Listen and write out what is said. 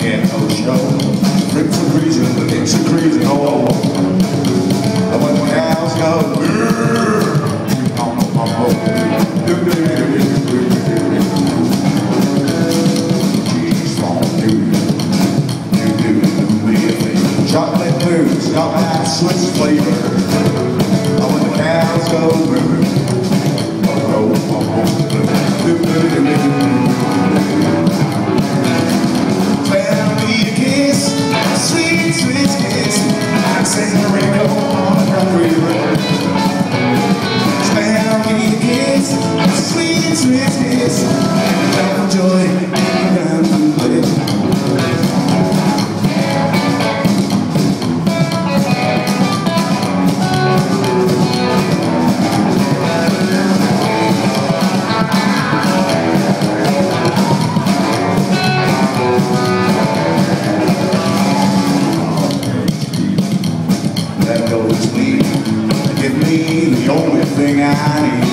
get no show. Bricks are freezing, the dicks are freezing, oh. And when the cows go, chocolate blues, got that Swiss flavor. And when the cows go, tell me a kiss, sweet, sweet kiss. I'm singing a rainbow on the country road. Tell me a kiss, sweet, sweet kiss. Have joy, down to play. That goes me, give me the only thing I need.